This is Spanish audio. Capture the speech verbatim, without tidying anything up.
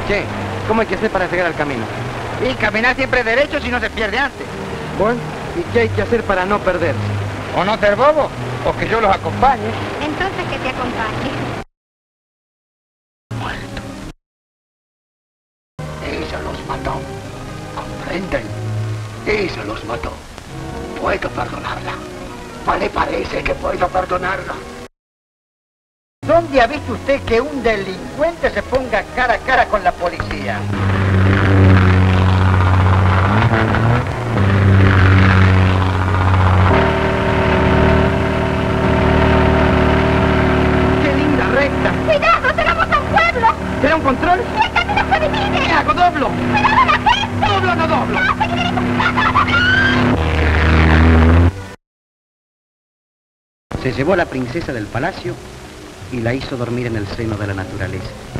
Che, ¿cómo hay que hacer para llegar al camino? Y caminar siempre derecho si no se pierde antes. Bueno, ¿y qué hay que hacer para no perderse? O no ser bobo, o que yo los acompañe. Entonces que te acompañe. Muerto. Ella los mató. ¿Comprenden? Ella los mató. Puedo perdonarla. ¿No le parece que puedo perdonarla? ¿Dónde ha visto usted que un delincuente se ponga cara a cara con la policía? ¡Qué linda recta! ¡Cuidado, llegamos a un pueblo! ¿Será un control? ¡Y el camino se divide! ¿Qué hago? ¿Doblo? ¡Cuidado la gente! ¿Doblo o no doblo? ¡No, señorito! ¡No, no, no, no! Se llevó a la princesa del palacio y la hizo dormir en el seno de la naturaleza.